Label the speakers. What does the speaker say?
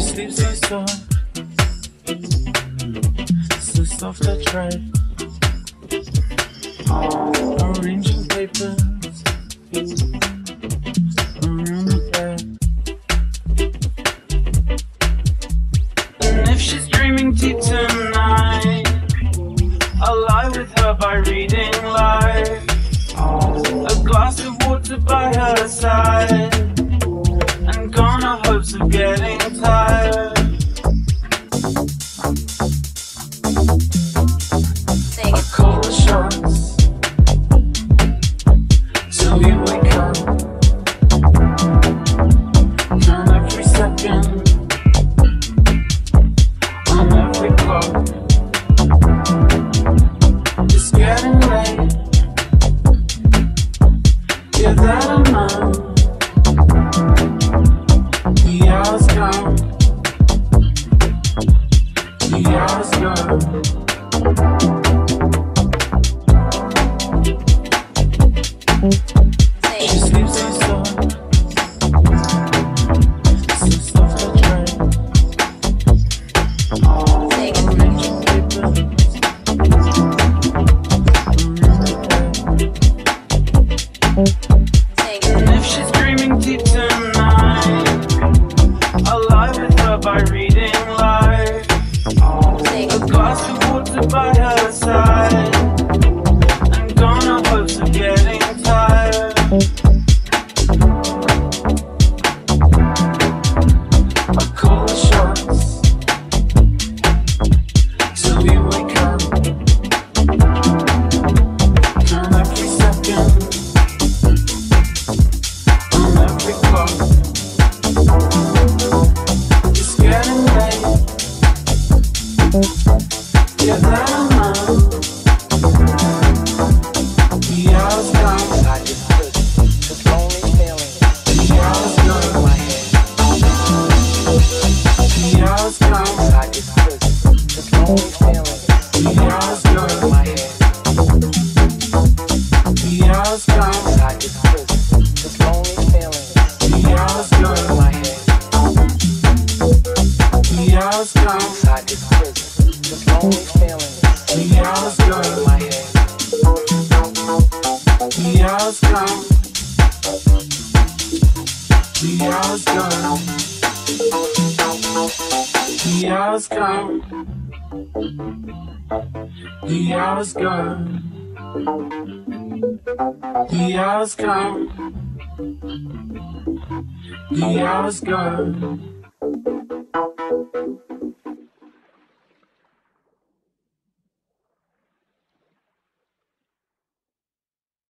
Speaker 1: sleeps so soft, so soft I tried. Arranging papers around the bed. And if she's dreaming deep tonight, I'll lie with her by reading life. A glass of water by her side, and gone are hopes of getting tired. I call the shots till we wake up. Count every second on every clock. It's getting late, yeah, that I know. The hours come, the hours go. She sleeps so soft, so soft I tried. Arranging papers around the bed. And if she's dreaming deep tonight, I'll lie with her by reading life. A glass of water by her side, and gone are hopes of getting tired. I call the shots till we wake up. Count every second on every clock. It's getting late, yeah, that I know. The hours come,
Speaker 2: I just put this lonely feeling
Speaker 1: the hours go.
Speaker 2: in my head.
Speaker 1: The hours come,
Speaker 2: I just put this lonely feeling
Speaker 1: the hours go.
Speaker 2: in my head.
Speaker 1: The hours come,
Speaker 2: I just put this lonely feeling
Speaker 1: the hours go.
Speaker 2: in my head.
Speaker 1: The hours come,
Speaker 2: I just put this lonely feeling
Speaker 1: the hours go.
Speaker 2: in my head.
Speaker 1: The hours come, the hours go. The hours come, the hours go. The hours come, the hours go.